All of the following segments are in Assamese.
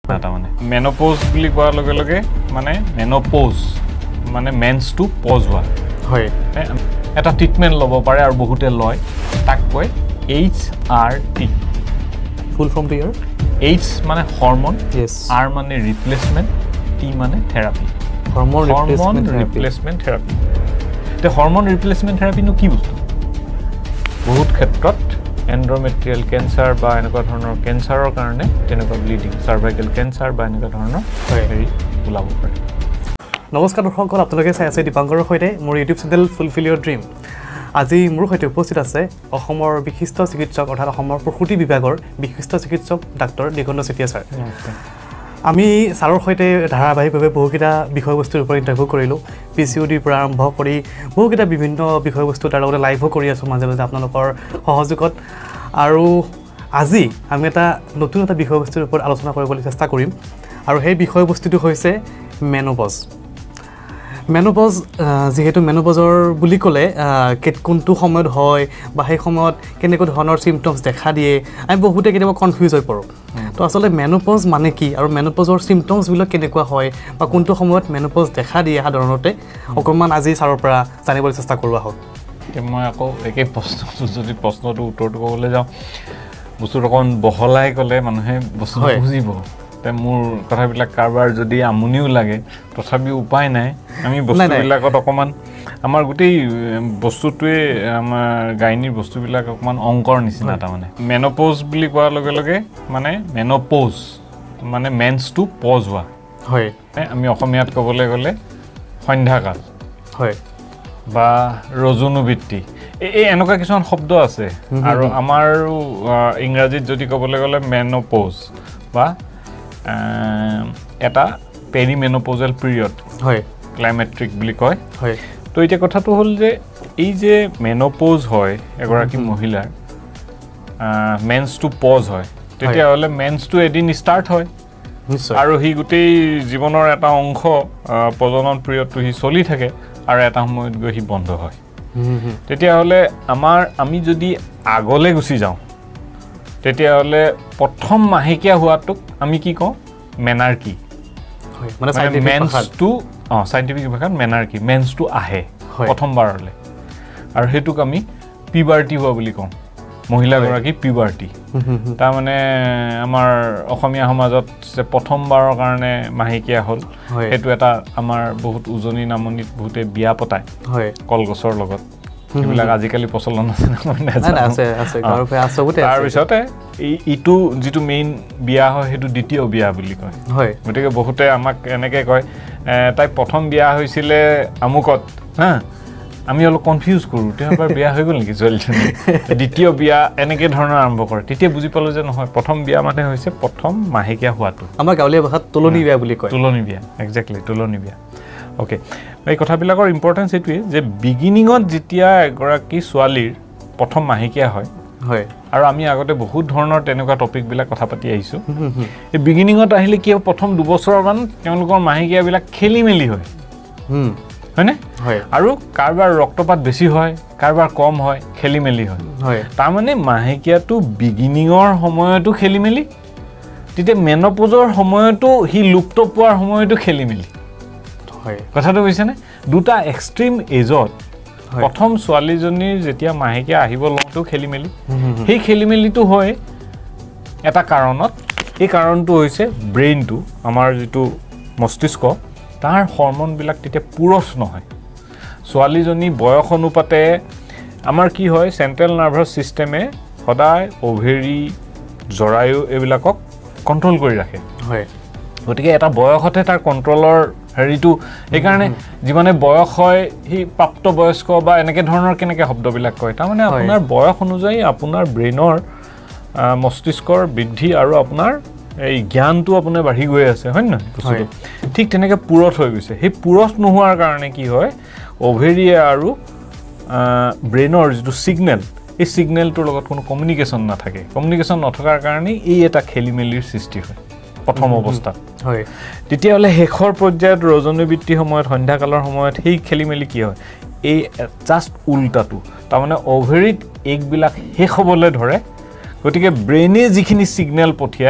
এটা মানে মেনোপজ বুলি কোৱাৰ লগে লগে মানে মেনোপজ মানে মেন্স টু পজ হোৱা হয় এটা ট্ৰিটমেণ্ট ল'ব পাৰে আৰু বহুতে লয় তাক কয় HRT ফুল ফৰ্ম টু ইয়াৰ H মানে হৰমন yes R মানে ৰিপ্লেচমেণ্ট T মানে থেৰাপি হৰমন ৰিপ্লেচমেণ্ট থেৰাপি তে হৰমন ৰিপ্লেচমেণ্ট থেৰাপিনো কি বস্তু বহুত ক্ষেত্ৰত এন্ড্ৰোমেট্ৰিয়েল কেঞ্চাৰ বা এনেকুৱা ধৰণৰ কেঞ্চাৰৰ কাৰণে তেনেকুৱা ব্লিডিং সাৰ্ভাইকেল কেঞ্চাৰ বা এনেকুৱা ধৰণৰ হেৰি ওলাব পাৰে নমস্কাৰ দৰ্শকসকল আপোনালোকে চাই আছে দীপাংকৰৰ সৈতে মোৰ YouTube channel fulfil your dream আজি মোৰ সৈতে উপস্থিত আছে অসমৰ বিশিষ্ট চিকিৎসক অৰ্থাৎ অসমৰ প্ৰসূতি বিভাগৰ বিশিষ্ট চিকিৎসক ডক্টৰ দিগন্ত চেতিয়া ছাৰ আমি ছাৰৰ সৈতে ধাৰাবাহিকভাৱে বহুকেইটা বিষয়বস্তুৰ ওপৰত ইণ্টাৰভিউ কৰিলোঁ PCODৰ পৰা আৰম্ভ কৰি বহুকেইটা বিভিন্ন বিষয়বস্তু তাৰ লগতে লাইভো কৰি আছোঁ মাজে মাজে আপোনালোকৰ সহযোগত আৰু আজি আমি এটা নতুন এটা বিষয়বস্তুৰ ওপৰত আলোচনা কৰিবলৈ চেষ্টা কৰিম আৰু সেই বিষয়বস্তুটো হৈছে মেনোপজ মেনোপজ যেহেতু মেনোপজৰ বুলি ক'লে কোনটো সময়ত হয় বা সেই সময়ত কেনেকুৱা ধৰণৰ চিমটমছ দেখা দিয়ে আমি বহুতে কেতিয়াবা কনফিউজ হৈ পৰোঁ তো আচলতে মেনোপজ মানে কি আৰু মেনোপজৰ চিমটমছবিলাক কেনেকুৱা হয় বা কোনটো সময়ত মেনোপজ দেখা দিয়ে সাধাৰণতে অকণমান আজি ছাৰৰ পৰা জানিবলৈ চেষ্টা কৰোঁ আহক মই আকৌ একে প্ৰশ্নটো যদি প্ৰশ্নটো উত্তৰটো ক'বলৈ যাওঁ বস্তুটো অকণ বহলাই ক'লে মানুহে বস্তুটো বুজিব তে মোৰ কথাবিলাক কাৰোবাৰ যদি আমনিও লাগে তথাপিও উপায় নাই আমি বস্তুবিলাকত অকণমান আমাৰ গোটেই বস্তুটোৱে আমাৰ গাইনীৰ বস্তুবিলাক অকণমান অংকৰ নিচিনা তাৰমানে মেনোপজ বুলি কোৱাৰ লগে লগে মানে মেনোপজ মানে মেন্স টু পজ হোৱা হয় আমি অসমীয়াত ক'বলৈ গ'লে সন্ধ্যাকাল হয় বা ৰজনুবৃত্তি এই এনেকুৱা কিছুমান শব্দ আছে আৰু আমাৰো ইংৰাজীত যদি ক'বলৈ গ'লে মেনোপজ বা এটা পেৰিমেনোপজেল পিৰিয়ড হয় ক্লাইমেট্ৰিক বুলি কয় হয় তো এতিয়া কথাটো হ'ল যে এই যে মেনোপজ হয় এগৰাকী মহিলাৰ মেন্স টু পজ হয় তেতিয়াহ'লে মেন্স টু এদিন ষ্টাৰ্ট হয় আৰু সি গোটেই জীৱনৰ এটা অংশ প্ৰজনন পিৰিয়ডটো সি চলি থাকে আৰু এটা সময়ত গৈ সি বন্ধ হয় তেতিয়াহ'লে আমি যদি আগলৈ গুচি যাওঁ তেতিয়াহ'লে প্ৰথম মাহেকীয়া হোৱাটোক আমি কি কওঁ মেনাৰ্কি মানে মেন্স টু চাইণ্টিফিক ভাষাত মেনাৰ্কি মেন্স টু আহে প্ৰথমবাৰলৈ আৰু সেইটোক আমি পিবাৰ্টি হোৱা বুলি কওঁ মহিলাগৰাকী পিবাৰ্টি তাৰমানে আমাৰ অসমীয়া সমাজত যে প্ৰথমবাৰৰ কাৰণে মাহেকীয়া হ'ল সেইটো এটা আমাৰ বহুত উজনি নামনিত বহুতে বিয়া পতায় কলগছৰ লগত এইবিলাক আজিকালি প্ৰচলন আছে তাৰপিছতে ইটো যিটো মেইন বিয়া হয় সেইটো দ্বিতীয় বিয়া বুলি কয় হয় গতিকে বহুতে আমাক এনেকৈ কয় তাই প্ৰথম বিয়া হৈছিলে আমুকত হা আমি অলপ কনফিউজ কৰোঁ তেওঁৰ বিয়া হৈ গ'ল নেকি ছোৱালীজনী দ্বিতীয় বিয়া এনেকৈ ধৰণৰ আৰম্ভ কৰে তেতিয়া বুজি পালোঁ যে নহয় প্ৰথম বিয়া মানে হৈছে প্ৰথম মাহেকীয়া হোৱাটো আমাৰ গাঁৱলীয়া ভাষাত তোলনি বিয়া বুলি কয় তোলনি বিয়া একজেক্টলি তোলনি বিয়া অ'কে এই কথাবিলাকৰ ইম্পৰ্টেঞ্চ এইটোৱে যে বিগিনিঙত যেতিয়া এগৰাকী ছোৱালীৰ প্ৰথম মাহেকীয়া হয় হয় আৰু আমি আগতে বহুত ধৰণৰ তেনেকুৱা টপিকবিলাক কথা পাতি আহিছোঁ এই বিগিনিঙত আহিলে কি হয় প্ৰথম দুবছৰমান তেওঁলোকৰ মাহেকীয়াবিলাক খেলি মেলি হয় হয়নে হয় আৰু কাৰোবাৰ ৰক্তপাত বেছি হয় কাৰোবাৰ কম হয় খেলি মেলি হয় হয় তাৰমানে মাহেকীয়াটো বিগিনিঙৰ সময়তো খেলি মেলি তেতিয়া মেনোপজৰ সময়তো সি লুপ্ত পোৱাৰ সময়তো খেলি মেলি হয় কথাটো বুজিছেনে দুটা এক্সট্ৰিম এজত প্ৰথম ছোৱালীজনীৰ যেতিয়া মাহেকীয়া আহিব লওঁতেও খেলি মেলি সেই খেলি মেলিটো হয় এটা কাৰণত এই কাৰণটো হৈছে ব্ৰেইনটো আমাৰ যিটো মস্তিষ্ক তাৰ হৰমনবিলাক তেতিয়া পুৰঠ নহয় ছোৱালীজনী বয়স অনুপাতে আমাৰ কি হয় চেণ্ট্ৰেল নাৰ্ভাছ ছিষ্টেমে সদায় অভেৰী জৰায়ু এইবিলাকক কণ্ট্ৰল কৰি ৰাখে হয় গতিকে এটা বয়সতে তাৰ কণ্ট্ৰলৰ হেৰিটো সেইকাৰণে যিমানে বয়স হয় সি প্ৰাপ্তবয়স্ক বা এনেকৈ ধৰণৰ কেনেকৈ শব্দবিলাক কয় তাৰমানে আপোনাৰ বয়স অনুযায়ী আপোনাৰ ব্ৰেইনৰ মস্তিষ্কৰ বৃদ্ধি আৰু আপোনাৰ এই জ্ঞানটো আপোনাৰ বাঢ়ি গৈ আছে হয় নহয় বস্তুটো ঠিক তেনেকৈ পুৰঠ হৈ গৈছে সেই পুৰঠ নোহোৱাৰ কাৰণে কি হয় অভেৰিয়ে আৰু ব্ৰেইনৰ যিটো ছিগনেল এই ছিগনেলটোৰ লগত কোনো কমিউনিকেশ্যন নাথাকে কমিউনিকেশ্যন নথকাৰ কাৰণে এই এটা খেলি মেলিৰ সৃষ্টি হয় প্ৰথম অৱস্থাত হয় তেতিয়াহ'লে শেষৰ পৰ্যায়ত ৰজনীবৃত্তিৰ সময়ত সন্ধ্যাকালৰ সময়ত সেই খেলি মেলি কি হয় এই জাষ্ট উল্টাটো তাৰমানে অভেৰিত এগবিলাক শেষ হ'বলৈ ধৰে গতিকে ব্ৰেইনে যিখিনি ছিগনেল পঠিয়ায়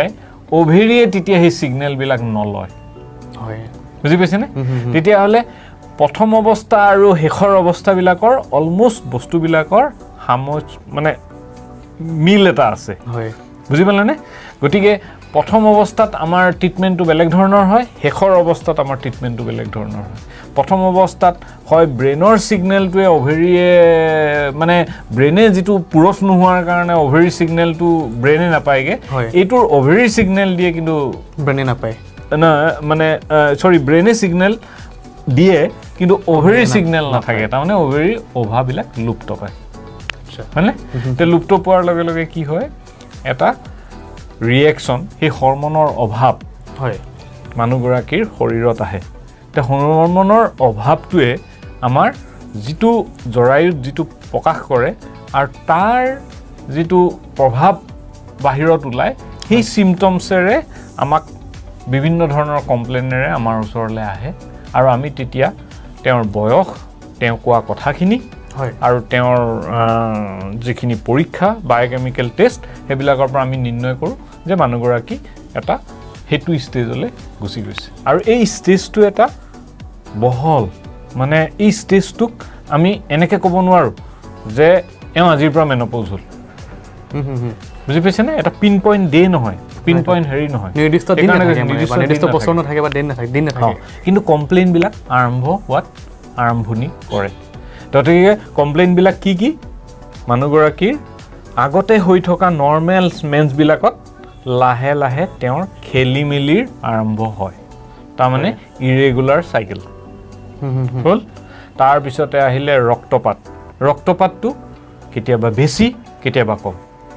অভেৰিয়ে তেতিয়া সেই সিগনেলবিলাক নলয় হয় বুজি পাইছেনে তেতিয়া হলে প্ৰথম অৱস্থা আৰু শেষৰ অৱস্থাবিলাকৰ অলমোষ্ট বস্তুবিলাকৰ মানে মিল এটা আছে হয় বুজি পালেনে গতিকে প্ৰথম অৱস্থাত আমাৰ ট্ৰিটমেন্টটো বেলেগ ধৰণৰ হয় শেষৰ অৱস্থাত আমাৰ ট্ৰিটমেন্টটো বেলেগ ধৰণৰ হয় প্ৰথম অৱস্থাত হয় ব্ৰেইনৰ সিগনেলটোৱে অভেৰিয়ে মানে ব্ৰেইনে যেটো পুৰঠ নোহোৱাৰ কাৰণে অভেৰি সিগনেলটো ব্ৰেইনে নাপায়গে এইটোৰ অভেৰি সিগনেল দিয়ে কিন্তু ব্ৰেইনে নাপায় না মানে সৰি ব্ৰেইনে সিগনেল দিয়ে কিন্তু অভেৰি সিগনেল নাথাকে তাৰ মানে অভেৰি অভাবিলাক লুপ্ত পায় হয়নে তে লুপ্ত পোৱাৰ লগে লগে কি হয় এটা ৰিএকচন এই হৰমনৰ অভাৱ হয় মানুহগৰাকীৰ শৰীৰত আহে তে হৰমনৰ অভাৱটোৱে আমাৰ যেটো জৰায়ুত যেটো প্ৰকাশ কৰে আৰু তাৰ যেটো প্ৰভাৱ বাহিৰত ওলাই সেই সিম্পটমছৰে আমাক বিভিন্ন ধৰণৰ কমপ্লেইনেৰে আমাৰ ওচৰলৈ আহে আৰু আমি তেতিয়া তেওঁৰ বয়স তেওঁ কোৱা কথাখিনি হয় আৰু তেওঁৰ যিখিনি পৰীক্ষা বায়োকেমিক্যাল টেষ্ট হেবিলাকৰ পৰা আমি নিৰ্ণয় কৰো যে মানুহগৰাকী এটা হেতু ষ্টেজলৈ গুচি গৈছে আৰু এই ষ্টেজটো এটা বহল মানে এই ষ্টেজটোক আমি এনেকে ক'ব নোৱাৰো যে আজিৰ পৰা মেনোপজ হ'ল বুজি পাইছেনে এটা পিন পইণ্ট ডে নহয় পিন পইণ্ট হেৰি নহয় নিৰ্দিষ্ট দিন নাথাকে নিৰ্দিষ্ট বছৰ নাথাকে বা দিন নাথাকে কিন্তু কমপ্লেইনবিলাক আৰম্ভ হোৱাত আৰম্ভণি কৰে গতিকে কমপ্লেইনবিলাক কি মানুহগৰাকীৰ আগতে হৈ থকা নৰ্মেল মেন্সবিলাকত লাহে লাহে তেওঁৰ খেলিমেলিৰ আৰম্ভ হয় তাৰমানে ইৰেগুলাৰ সাইকেল হ'ল তাৰ পিছতে আহিলে ৰক্তপাতটো কেতিয়াবা বেছি কেতিয়াবা কম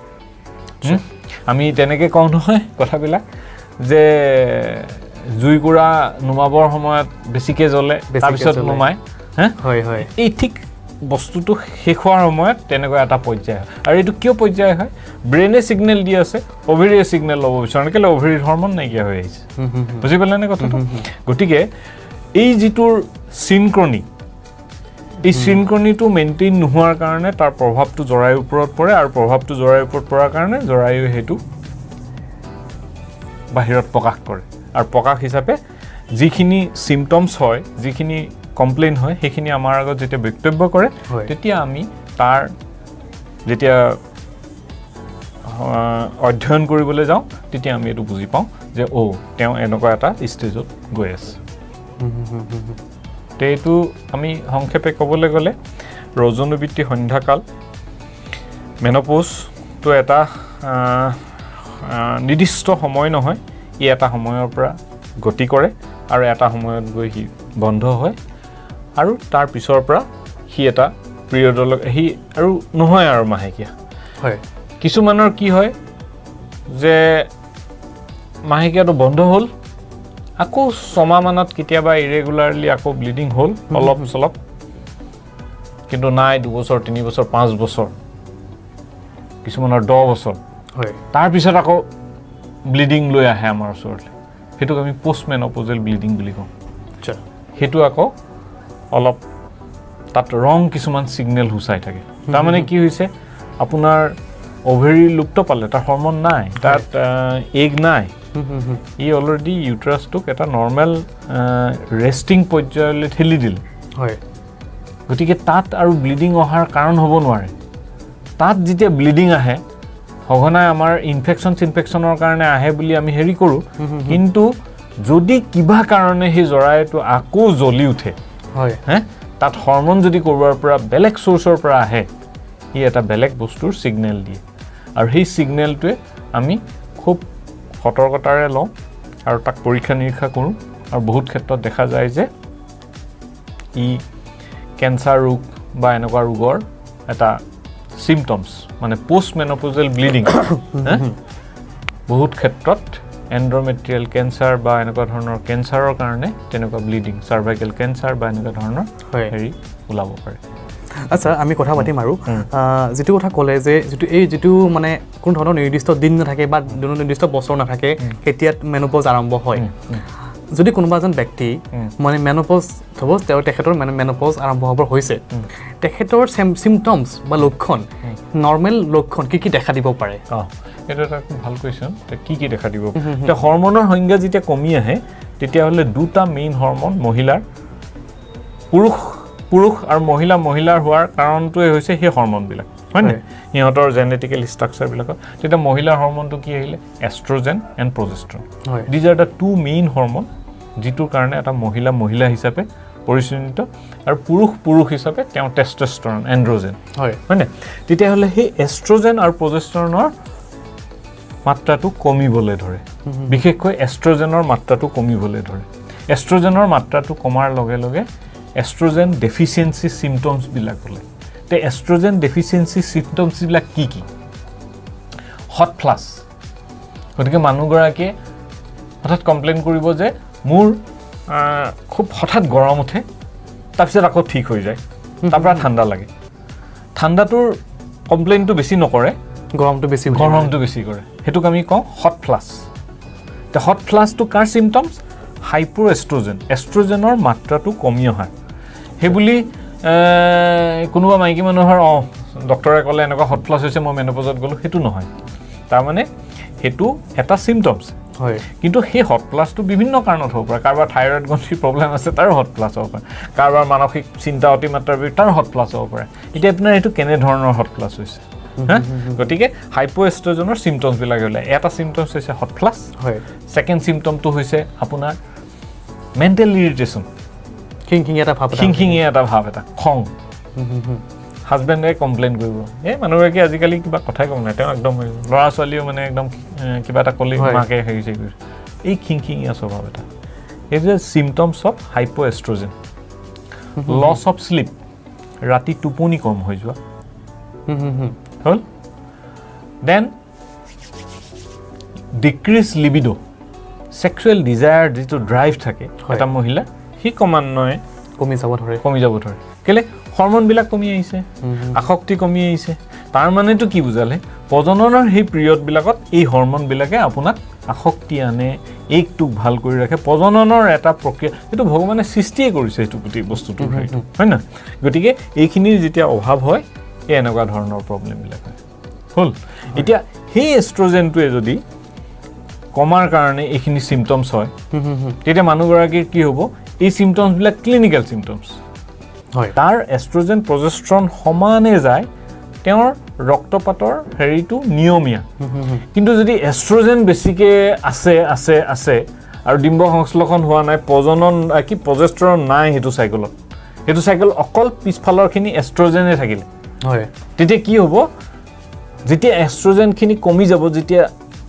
আমি তেনেকে কওঁ নহয় কথাবিলাক যে জুইকুৰা নুমাবৰ সময়ত বেছিকে জ্বলে তাৰ পিছত নুমায় হয় হয় এই ঠিক বস্তুটো শেষ হোৱাৰ সময়ত তেনেকুৱা এটা পৰ্যায় হয় আৰু এইটো কিয় পৰ্যায় হয় ব্ৰেইনে সিগনেল দি আছে অভেৰিয়ে সিগনেল ল'ব বিচাৰে কেলে অভেৰিৰ হৰমন নাইকিয়া হৈ আহিছে বুজি পালেনে কথাটো গতিকে এই যিটোৰ সিনক্ৰনি এই সিনক্ৰনিটো মেইনটেইন নোহোৱাৰ কাৰণে তাৰ প্ৰভাৱটো জৰায়ুৰ ওপৰত পৰে আৰু প্ৰভাৱটো জৰায়ুৰ ওপৰত পৰাৰ কাৰণে জৰায়ুৱে হেতু বাহিৰত প্ৰকাশ কৰে আৰু প্ৰকাশ হিচাপে যিখিনি সিম্পটমছ হয় যিখিনি কমপ্লেইন হয় সেইখিনি আমাৰ আগত যেতিয়া বক্তব্য কৰে তেতিয়া আমি তাৰ যেতিয়া অধ্যয়ন কৰিবলৈ যাওঁ তেতিয়া আমি এটো বুজি পাওঁ যে তেওঁ এনেকুৱা এটা ষ্টেজত গৈ আছে তেটো আমি সংক্ষেপে ক'বলৈ গ'লে ৰজনবৃত্তি সন্ধ্যাকাল মেনোপজ তো এটা নিৰ্দিষ্ট সময় নহয় ই এটা সময়ৰ পৰা গতি কৰে আৰু এটা সময়ত গৈ হি বন্ধ হয় আৰু তাৰ পিছৰ পৰা হি এটা পিৰিয়ডলৈ হি আৰু নহয় আৰু মাহেকিয়া হয় কিছুমানৰ কি হয় যে মাহেকিয়াটো বন্ধ হ'ল আকৌ 6 মাহ মানত কেতিয়াবা ইৰেগুলাৰলি আকৌ ব্লিডিং হ'ল অলপ চলপ কিন্তু নাই 2 বছৰ 3 বছৰ 5 বছৰ কিছুমানৰ 10 বছৰ হয় তাৰ পিছত আকৌ ব্লিডিং লৈ আহে আমাৰ ওচৰলৈ হেতুক আমি পোষ্ট মেনোপজেল ব্লিডিং বুলি কওঁ আচ্ছা হেতু আকৌ অলপ তাত ৰং কিছুমান সিগনেল হুচাই থাকে তাৰ মানে কি হৈছে আপোনাৰ অভেৰি লুপ্ত পালে তাৰ হৰমন নাই তাত এগ নাই ই অলৰেডি ইউট্ৰাছটোক এটা নৰ্মেল ৰেষ্টিং পৰ্যায়লৈ ঠেলি দিল হয় গতিকে তাত আৰু ব্লিডিং অহাৰ কাৰণ হ'ব নোৱাৰে তাত যেতিয়া ব্লিডিং আহে সঘনাই আমাৰ ইনফেকচনৰ কাৰণে আহে বুলি আমি হেৰি কৰো কিন্তু যদি কিবা কাৰণে হে জৰায়টো আকৌ জ্বলি উঠে হয় তাত হৰমন যদি কৰবাৰ পৰা বেলেগ সোৰ্সৰ পৰা আহে ই এটা বেলেগ বস্তুৰ সিগনেল দিয়ে আৰু সেই সিগনেলটোৱে আমি খুব সতৰ্কতাৰে লওঁ আৰু তাক পৰীক্ষা নিৰীক্ষা কৰো আৰু বহুত ক্ষেত্ৰত দেখা যায় যে ই কেন্সাৰ ৰোগ বা এনেকুৱা ৰোগৰ এটা সিম্পটমছ মানে পোষ্ট মেনোপজেল ব্লিডিং বহুত ক্ষেত্ৰত এন্ড্ৰোমেট্ৰিয়েল কেন্সাৰ বা এনেকুৱা ধৰণৰ কেন্সাৰৰ কাৰণে তেনেকুৱা ব্লিডিং সাৰ্ভাইকেল কেন্সাৰ বা এনেকুৱা ধৰণৰ হেৰি ওলাব পাৰে আচ্ছা আমি কথা পাতিম আৰু যেটো কথা ক'লে যে যেটো মানে কোন ধৰণৰ নিৰ্দিষ্ট দিন নাথাকে বা নিৰ্দিষ্ট বছৰ নাথাকে কেতিয়া মেনোপজ আৰম্ভ হয় যদি কোনোবা এজন ব্যক্তি মানে মেনোপজ হ'ব তেখেতৰ মেনোপজ আৰম্ভ হ'ব হৈছে তেখেতৰ সিম্পটমছ বা লক্ষণ নৰ্মেল লক্ষণ কি দেখা দিব পাৰে এটা এটা খুব ভাল কোৱেশ্চন কি দেখা দিব এটা হৰমনৰ সংজ্ঞা যেতিয়া কমি আহে তেতিয়া হলে দুটা মেইন হৰমন মহিলাৰ পুৰুষ আৰু মহিলাৰ হোৱাৰ কাৰণটোৱে হৈছে সেই হৰমনবিলাক হয় না ইহঁতৰ জেনেটিক্যাল ষ্ট্ৰাকচাৰ বিলাকৰ তেতিয়া মহিলাৰ হৰমনটো কি আহিলে estrogen and progesterone these are the two main hormone যিটোৰ কাৰণে এটা মহিলা হিচাপে পৰিচিত আৰু পুৰুষ হিচাপে তেওঁ টেষ্টোষ্টেৰন এন্ড্ৰোজেন হয় না তেতিয়া হলে সেই এষ্ট্ৰোজেন আৰু প্ৰজেষ্ট্ৰনৰ মাত্ৰাটো কমিবলৈ ধৰে বিশেষকৈ এষ্ট্ৰোজেনৰ মাত্ৰাটো কমিবলৈ ধৰে এষ্ট্ৰোজেনৰ মাত্ৰাটো কমাৰ লগে লগে এষ্ট্ৰোজেন ডেফিচিয়েন্সি সিম্পটমছ বিলাক হলে তে এষ্ট্ৰোজেন ডেফিচিয়েন্সি সিম্পটমছ বিলাক কি হট ফ্লাছ গতিকে মানুহগৰাকীয়ে হঠাৎ কমপ্লেইন কৰিব যে মোৰ খুব হঠাৎ গৰম উঠে তাৰপিছত আকৌ ঠিক হৈ যায় তাৰপৰা ঠাণ্ডা লাগে ঠাণ্ডাটোৰ কমপ্লেইনটো বেছি নকৰে গৰমটো বেছি কৰে হেতুক আমি কওঁ হট ফ্লাছ তে হট ফ্লাছটো কাৰ সিম্পটমছ হাইপোএষ্ট্ৰোজেন এষ্ট্ৰোজেনৰ মাত্ৰাটো কমি অহা হেবুলি কোনোবা মাইকী মানুহৰ ডক্টৰে ক'লে এনেকুৱা হট ফ্লাছ হৈছে মই মেনোপজত গ'লো হেতু নহয় তাৰ মানে হেতু এটা সিম্পটমছ হয় কিন্তু সেই হট ফ্লাছটো বিভিন্ন কাৰণত হ'ব পাৰে কাৰোবাৰ থাইৰয়েড গ্ৰন্থিৰ প্ৰব্লেম আছে তাৰ হট ফ্লাছ হ'ব পাৰে কাৰোবাৰ মানসিক চিন্তা অতিমাত্ৰাৰ তাৰ হট ফ্লাছ হ'ব পাৰে এতিয়া আপোনাৰ এইটো কেনে ধৰণৰ হট ফ্লাছ হৈছে গতিকে হাইপোএষ্ট্ৰোজেনৰ সিম্পটমছ বিলাক হলে এটা সিম্পটমছ হৈছে হট ফ্লাছ হয় সেকেন্ড সিম্পটমটো হৈছে আপোনাৰ মেন্টাল ইৰিটেশন খিংখিং এটা ভাব এটা খং হাজবেণ্ডে কমপ্লেইন কৰিব মানুহগৰাকী আজিকালি কিবা কথাই কম নাই তেওঁ একদম ল'ৰা ছোৱালীও মানে একদম কিবা এটা কলি মাকে হেৰিছে এই খিংখিঙীয়া স্বভাৱ এটা এই যে symptoms of hypoestrogen loss of sleep ৰাতি টোপনি কম হৈ যোৱা হল then decrease libido sexual desire যিটো ড্ৰাইভ থাকে এটা মহিলা হি ক্ৰমান্বয়ে কমি যাব ধৰে কেলে হৰমন বিলাক কমি আহিছে আসক্তি কমি আহিছে তাৰ মানেটো কি বুজালে প্ৰজননৰ সেই পিৰিয়ড বিলাকত এই হৰমন বিলাকে আপোনাক আসক্তি আনে একটুক ভাল কৰি ৰাখে প্ৰজননৰ এটা প্ৰক্ৰিয়া এটো ভগৱানে সৃষ্টিয়ে কৰিছে এটো গুটি বস্তুটো হয় না গতিকে এইখিনি যেতিয়া অভাৱ হয় এই এনেকুৱা ধৰণৰ প্ৰবলেম বিলাক হল এতিয়া সেই এষ্ট্ৰোজেনটোৱে যদি কমাৰ কাৰণে এইখিনি সিম্পটমছ হয় তেতিয়া মানুহগৰাকীৰ কি হ'ব এই সিম্পটমছ বিলাক ক্লিনিক্যাল সিম্পটমছ হয় তাৰ এষ্ট্ৰোজেন প্ৰজেষ্ট্ৰন সমানে যায় তেওঁৰ ৰক্তপাতৰ হেৰিটো নিয়মীয়া কিন্তু যদি এষ্ট্ৰোজেন বেছিকে আছে আৰু ডিম্ব সংশ্লেষণ হোৱা নাই প্ৰজনন কি প্ৰজেষ্ট্ৰন নাই হেতু সাইকেল অকল পিছফালৰখিনি এষ্ট্ৰোজেনে থাকিলে হয় তেতিয়া কি হ'ব যেতিয়া এষ্ট্ৰোজেনখিনি কমি যাব যেতিয়া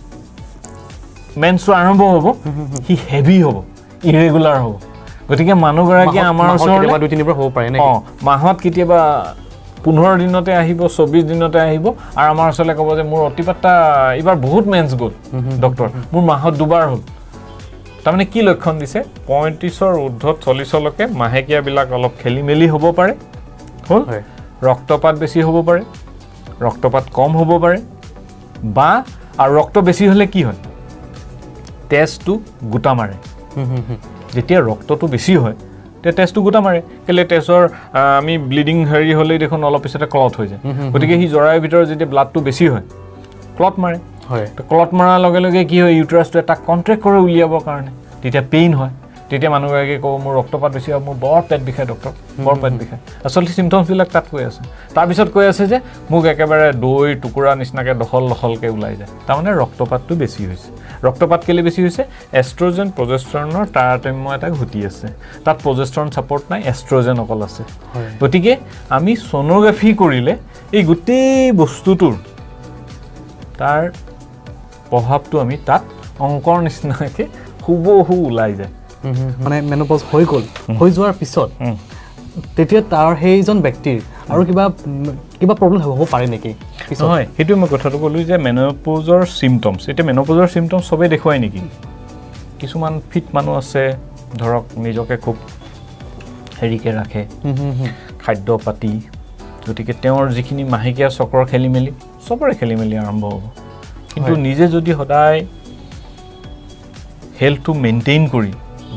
মেন্স আৰম্ভ হ'ব হি হেভি হ'ব ইৰেগুলাৰ হ'ব গতিকে মানুহগৰাকী আমাৰ ওচৰলৈ দুই তিনিবাৰ হ'ব পাৰে নেকি মাহত কেতিয়াবা 15 দিনতে আহিব 24 দিনতে আহিব আৰু আমাৰ ওচৰলৈ ক'ব যে মোৰ অতিপাত্তা এবাৰ বহুত মেন্স গ'ল ডক্টৰ মোৰ মাহত দুবাৰ হ'ল তাৰমানে কি লক্ষণ দিছে 35ৰ ঊৰ্ধ্বত 40লৈকে মাহেকীয়া বিলাক অলপ খেলি মেলি হ'ব পাৰে হ'ল ৰক্তপাত বেছি হ'ব পাৰে ৰক্তপাত কম হ'ব পাৰে বা আৰু ৰক্ত বেছি হ'লে কি হয় টেষ্টটো গুটা মাৰে যেতিয়া ৰক্তটো বেছি হয় তে টেষ্টটো গুটা মাৰে কেলে টেষ্টৰ আমি ব্লিডিং হেৰি হ'লে দেখোন অলপ পিছতে ক্লট হৈ যায় গতিকে হি জৰাৰ ভিতৰত যেতিয়া ব্লাডটো বেছি হয় ক্লট মাৰে হয় তো ক্লট মাৰাৰ লগে লগে কি হয় ইউটেৰাছটো এটা কন্ট্ৰেক্ট কৰে উলিয়াবৰ কাৰণে তেতিয়া পেইন হয় তেতিয়া মানুহগৰাকীয়ে ক'ব মোৰ ৰক্তপাত বেছি হয় মোৰ বৰ পেট বিষায় ডক্টৰ বৰ পেট বিষায় আচলতে সিম্পটমছ বিলাক তাত কৈ আছে তাৰপিছত কৈ আছে যে মোক একেবাৰে দৈ টুকুৰা নিচিনাকে দখলকে ওলাই যায় তাৰমানে ৰক্তপাতটো বেছি হৈছে ৰক্তপাত কেলে বেছি হৈছে এষ্ট্ৰোজেন প্ৰজেষ্ট্ৰনৰ তাৰতম্য এটা ঘটি আছে তাত প্ৰজেষ্ট্ৰন সাপোৰ্ট নাই এষ্ট্ৰোজেন অকল আছে গতিকে আমি সোনোগ্ৰাফি কৰিলে এই গোটেই বস্তুটোৰ তাৰ প্ৰভাৱটো আমি তাত অংকৰ নিচিনাকে হুবহু ওলাই যায় মানে মেনোপজ হৈ গ'ল হৈ যোৱাৰ পিছত তেতিয়া তাৰ সেইজন ব্যক্তিৰ আৰু কিবা প্ৰবলেম হ'ব পাৰে নেকি হয় হেতু মই কথাটো ক'লো যে মেনোপজৰ সিম্পটমছ এটা মেনোপজৰ সিম্পটমছ সবে দেখুৱাই নেকি কিছুমান ফিট মানুহ আছে ধৰক নিজকে খুব হেৰিকে ৰাখে খাদ্য পাতি গতিকে তেওঁৰ যিখিনি মাহেকীয়া চক্ৰৰ খেলিমেলি সবৰে খেলিমেলি আৰম্ভ হ'ব কিন্তু নিজে যদি সদায় হেল্থটো মেইনটেইন কৰি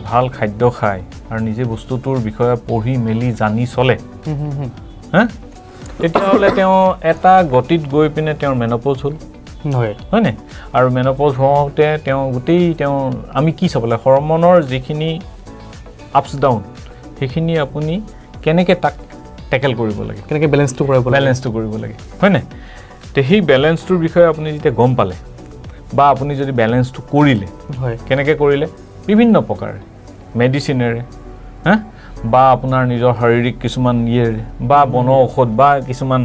ভাল খাদ্য খায় আৰু নিজে বস্তুটোৰ বিষয়ে পঢ়ি মেলি জানি চলে হা তেতিয়াহ'লে তেওঁ এটা গতিত গৈ পিনে তেওঁৰ মেনপ'জ হ'ল হয়নে আৰু মেনপ'জ হওঁতে তেওঁ গোটেই তেওঁ আমি কি চাব লাগে হৰমনৰ যিখিনি আপছ ডাউন সেইখিনি আপুনি কেনেকৈ তাক টেকেল কৰিব লাগে কেনেকৈ বেলেঞ্চটো কৰিব লাগে হয়নে তে সেই বেলেঞ্চটোৰ বিষয়ে আপুনি যেতিয়া গম পালে বা আপুনি যদি বেলেঞ্চটো কৰিলে কেনেকৈ কৰিলে বিভিন্ন প্ৰকাৰে মেডিচিনেৰে হা বা আপোনাৰ নিজৰ শাৰীৰিক কিছুমান ইয়েৰে বা বন ঔষধ বা কিছুমান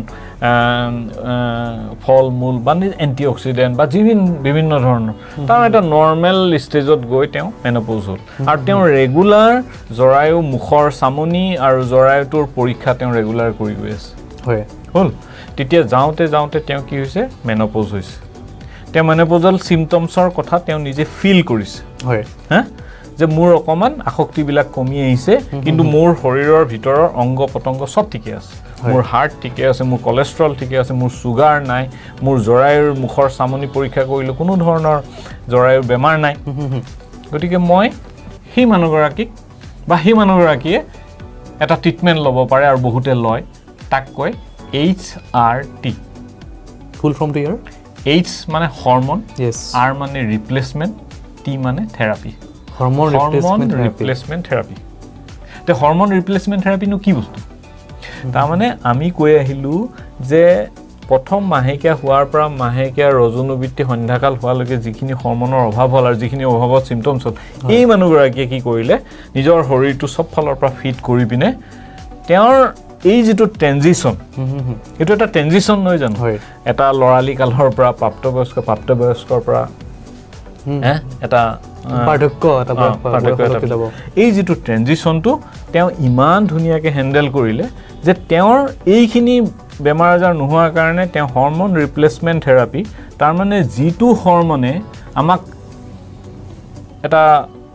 ফল মূল বা এণ্টিঅক্সিডেণ্ট বা বিভিন্ন ধৰণৰ তাৰ এটা নৰ্মেল ষ্টেজত গৈ তেওঁ মেনপ'জ হ'ল আৰু তেওঁ ৰেগুলাৰ জৰায়ু মুখৰ চামনি আৰু জৰায়ুটোৰ পৰীক্ষা তেওঁ ৰেগুলাৰ কৰি গৈ আছে হ'ল তেতিয়া যাওঁতে তেওঁ কি হৈছে মেনপ'জ হৈছে তেওঁ মেনপ'জল চিমটমছৰ কথা তেওঁ নিজে ফিল কৰিছে হা যে মোৰ অকমান আসক্তিবিলাক কমি আহিছে কিন্তু মোৰ শৰীৰৰ ভিতৰৰ অংগ পতংগ সব ঠিকে আছে মোৰ হাৰ্ট ঠিকে আছে মোৰ কোলেষ্ট্ৰল ঠিকে আছে মোৰ সুগাৰ নাই মোৰ জৰায়ুৰ মুখৰ চামনি পৰীক্ষা কৰিলে কোনো ধৰণৰ জৰায়ুৰ বেমাৰ নাই গতিকে মই সেই মানুহগৰাকীক বা সেই মানুহগৰাকীয়ে এটা ট্ৰিটমেণ্ট ল'ব পাৰে আৰু বহুতে লয় তাক কয় HRT ফুল ফৰ্মটো ইয়াৰ H মানে হৰমন R মানে ৰিপ্লেচমেণ্ট T মানে থেৰাপি হৰমন ৰিপ্লেচমেণ্ট থেৰাপি তে হৰমন ৰিপ্লেচমেণ্ট থেৰাপিনো কি বস্তু তাৰমানে আমি কৈ আহিলোঁ যে প্ৰথম মাহেকীয়া হোৱাৰ পৰা মাহেকীয়া ৰজনোবৃত্তি সন্ধ্যাকাল হোৱালৈকে যিখিনি হৰমনৰ অভাৱ হ'ল আৰু যিখিনি অভাৱত চিমটমছ হ'ল এই মানুহগৰাকীয়ে কি কৰিলে নিজৰ শৰীৰটো চব ফালৰ পৰা ফিট কৰি পিনে তেওঁৰ এই যিটো ট্ৰেনজিশ্যন এইটো এটা ট্ৰেনজিশ্যন নহয় জানো এটা লৰালি কালৰ পৰা প্ৰাপ্তবয়স্কৰ পৰা এটা পাৰ্থক্য এই যিটো ট্ৰেনজিশ্যনটো তেওঁ ইমান ধুনীয়াকৈ হেণ্ডেল কৰিলে যে তেওঁৰ এইখিনি বেমাৰ আজাৰ নোহোৱাৰ কাৰণে তেওঁ হৰমন ৰিপ্লেচমেণ্ট থেৰাপি তাৰমানে যিটো হৰমনে আমাক এটা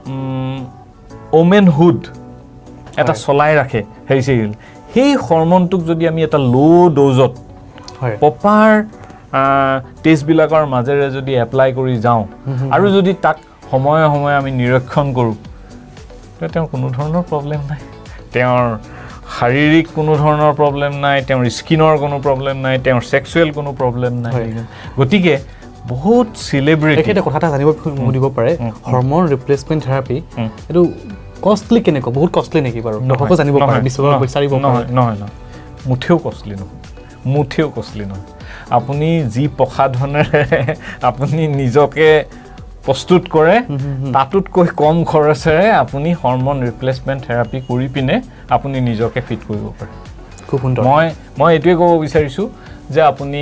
ওমেনহুড এটা চলাই ৰাখে সেই হৰমনটোক যদি আমি এটা ল' ড'জত প্ৰপাৰ টেষ্টবিলাকৰ মাজেৰে যদি এপ্লাই কৰি যাওঁ আৰু যদি তাক সময়ে সময়ে আমি নিৰীক্ষণ কৰোঁ তেতিয়া তেওঁৰ কোনো ধৰণৰ প্ৰব্লেম নাই তেওঁৰ শাৰীৰিক কোনো ধৰণৰ প্ৰব্লেম নাই তেওঁৰ স্কিনৰ কোনো প্ৰব্লেম নাই তেওঁৰ ছেক্সুৱেল কোনো প্ৰব্লেম নাই গতিকে বহুত চেলিব্ৰিটি এটা কথা এটা জানিব দিব পাৰে হৰমন ৰিপ্লেচমেণ্ট থেৰাপি এইটো কষ্টলি কেনেকুৱা বহুত কষ্টলি নেকি বাৰু দৰ্শকে জানিব পাৰে বিচাৰিব নহয় মুঠেও কষ্টলি নহয় আপুনি যি প্ৰসাধনেৰে আপুনি নিজকে প্ৰস্তুত কৰে তাতোতকৈ কম খৰচেৰে আপুনি হৰমন ৰিপ্লেচমেণ্ট থেৰাপি কৰি পিনে আপুনি নিজকে ফিট কৰিব পাৰে খুব সুন্দৰ মই এইটোৱে ক'ব বিচাৰিছোঁ যে আপুনি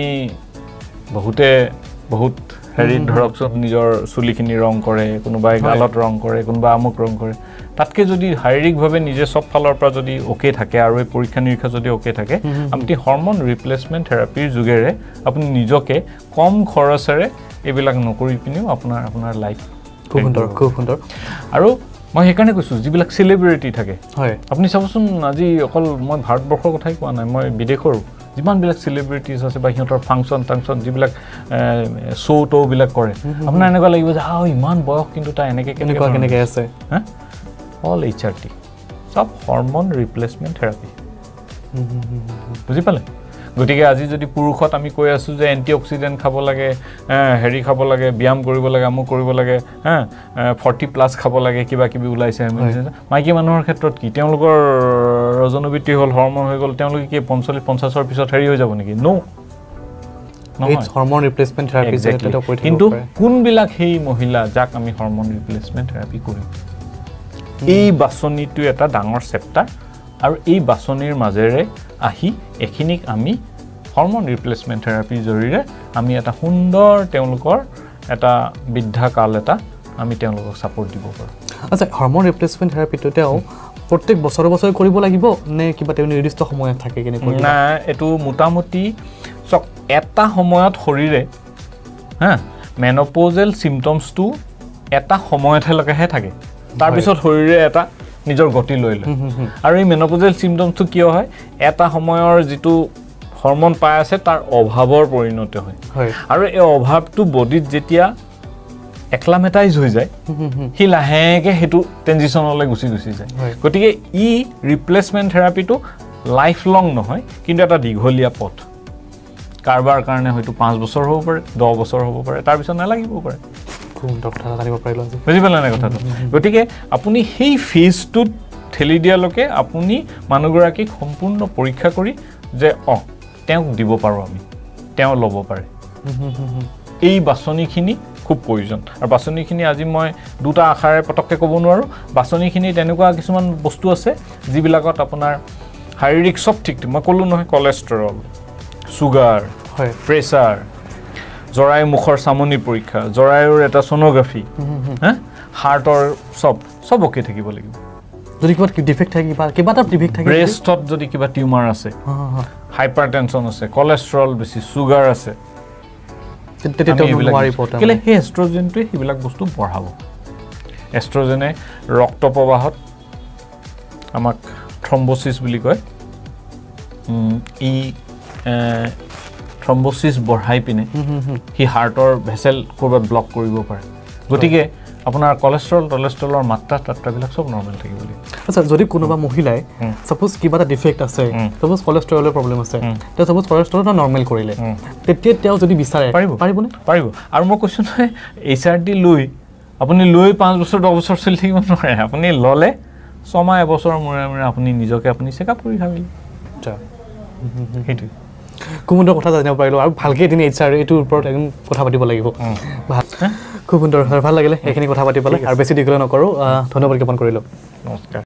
বহুত হেৰিত ধৰকচোন নিজৰ চুলিখিনি ৰং কৰে কোনোবাই গালত ৰং কৰে কোনোবা আমুক ৰং কৰে তাতকৈ যদি শাৰীৰিকভাৱে নিজে চব ফালৰ পৰা যদি অ'কে থাকে আৰু এই পৰীক্ষা নিৰীক্ষা যদি অ'কে থাকে আপুনি হৰমন ৰিপ্লেচমেণ্ট থেৰাপিৰ যোগেৰে আপুনি নিজকে কম খৰচেৰে এইবিলাক নকৰি পিনেও আপোনাৰ লাইফ খুব সুন্দৰ আৰু মই সেইকাৰণে কৈছোঁ যিবিলাক চেলিব্ৰিটি থাকে আপুনি চাবচোন আজি অকল মই ভাৰতবৰ্ষৰ কথাই কোৱা নাই মই বিদেশৰো যিমানবিলাক চেলিব্ৰিটিজ আছে বা সিহঁতৰ ফাংচন যিবিলাক শ্ব'বিলাক কৰে আপোনাৰ এনেকুৱা লাগিব যে ইমান বয়স কিন্তু তাৰ কেনেকৈ আছে হা অল HRT সব হৰমন ৰিপ্লেচমেণ্ট থেৰাপি বুজি পালে গতিকে আজি যদি পুৰুষত আমি কৈ আছোঁ যে এণ্টিঅক্সিডেণ্ট খাব লাগে হেৰি খাব লাগে ব্যায়াম কৰিব লাগে আমুক কৰিব লাগে 40+ খাব লাগে কিবা কিবি ওলাইছে মাইকী মানুহৰ ক্ষেত্ৰত কি তেওঁলোকৰ ৰজনোবৃত্তি হ'ল হৰমন হৈ গ'ল তেওঁলোকে কি 45-50ৰ পিছত হেৰি হৈ যাব নেকি হৰমন ৰিপ্লেচমেণ্ট থেৰাপি কিন্তু কোনবিলাক সেই মহিলা যাক আমি হৰমন ৰিপ্লেচমেণ্ট থেৰাপি কৰিম এই বাছনিটো এটা ডাঙৰ চেপ্টাৰ আৰু এই বাছনিৰ মাজেৰে আহি এখিনিক আমি হৰমন ৰিপ্লেচমেণ্ট থেৰাপিৰ জৰিয়তে আমি এটা সুন্দৰ তেওঁলোকৰ এটা বৃদ্ধাকাল এটা আমি তেওঁলোকক ছাপোৰ্ট দিব পাৰোঁ আচ্ছা হৰমন ৰিপ্লেচমেণ্ট থেৰাপিটো তেওঁ প্ৰত্যেক বছৰে কৰিব লাগিব নে কিবা তেওঁ নিৰ্দিষ্ট সময়ত থাকে কেনেকৈ না এইটো মোটামুটি চক এটা সময়ত শৰীৰে মেনপ'জেল চিমটমছটো এটা সময়তহে থাকে তাৰপিছত শৰীৰে এটা নিজৰ গতি লৈ লয় আৰু এই মেনপ'জেল চিমটমছটো কিয় হয় এটা সময়ৰ যিটো হৰমন পাই আছে তাৰ অভাৱৰ পৰিণতি হয় আৰু এই অভাৱটো বডিত যেতিয়া এক্লামেটাইজ হৈ যায় হি লাহেকে হেতু ট্ৰানজিশনলৈ গুচি যায় গতিকে ই ৰিপ্লেসমেন্ট থেৰাপিটো লাইফ লং নহয় কিন্তু এটা দীঘলীয়া পথ কাৰবাৰ কাৰণে হয়তো 5 বছৰ হ'ব পাৰে 10 বছৰ হ'ব পাৰে তাৰ পিছত নালাগিব পাৰে কোন ডক্টৰ জানিব পাৰিলো আজি বুজি পালে না কথাটো গতিকে আপুনি সেই ফেজটোত ঠেলি দিয়ালৈকে আপুনি মানুহগৰাকীক সম্পূৰ্ণ পৰীক্ষা কৰি যে তেওঁক দিব পাৰো আমি তেওঁ ল'ব পাৰে এই বাছনিখিনি খুব প্ৰয়োজন আৰু বাছনিখিনি আজি মই দুটা আখাৰে পটককে ক'ব নোৱাৰো বাছনিখিনি তেনেকুৱা কিছুমান বস্তু আছে যিবিলাকত আপোনাৰ শাৰীৰিক সব ঠিক মই ক'লো নহয় কোলেষ্ট্ৰল সুগাৰ হয় প্ৰেছাৰ জৰায়ু মুখৰ সামনি পৰীক্ষা জৰায়ুৰ এটা সোনোগ্ৰাফি হাৰ্টৰ সব ওকে থাকিব লাগিব যদি কিবা ডিফেক্ট থাকে কিবা এটা ডিফেক্ট থাকে ব্ৰেষ্টত যদি কিবা টিউমাৰ আছে হাইপাৰটেনশন আছে কোলেষ্ট্ৰল বেছি সুগাৰ আছে কেলে সেই এষ্ট্ৰজেনটোৱে সেইবিলাক বস্তু বঢ়াব এষ্ট্ৰজেনে ৰক্ত প্ৰবাহত আমাক থ্ৰম্বোসিস বুলি কয় ই থ্ৰম্বোসিস বঢ়াই পিনে হি হাৰ্টৰ ভেসেল কৰবাত ব্লক কৰিব পাৰে গতিকে আপোনাৰ কোলেষ্ট্ৰলৰ মাত্ৰা তাত্ৰাবিলাক সব নৰ্মেল থাকিব লাগিব আচ্ছা যদি কোনোবা মহিলাই সাপোজ কিবা এটা ডিফেক্ট আছে সাপোজ কোলেষ্ট্ৰলৰ প্ৰবলেম আছে তে সাপোজ কোলেষ্ট্ৰলটো নৰ্মেল কৰিলে তেতিয়া তেওঁ যদি বিচাৰে পাৰিবনে পাৰিব আৰু মই কৈছো নহয় এইচআৰডি লৈ আপুনি লৈ 5 বছৰ 10 বছৰ চলি থাকিব নোৱাৰে আপুনি ললে 6 মাহ এবছৰৰ মূৰে আপুনি নিজকে আপুনি চেকআপ কৰি খাবিলে আচ্ছা হেতু খুব সুন্দৰ কথা জানিব পাৰিলো আৰু ভালকে দিনে এইচআৰ এটোৰ ওপৰত একদম কথা পাতিব লাগিব খুব সুন্দৰ ভাল লাগিলে এইখিনি কথা পাতি পালে আৰু বেছি দীঘল নকৰো ধন্যবাদ জ্ঞাপন কৰিলো নমস্কাৰ